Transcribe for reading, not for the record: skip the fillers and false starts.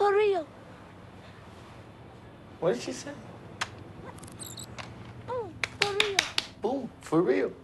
For real. What did she say? Boom, for real. Boom, for real.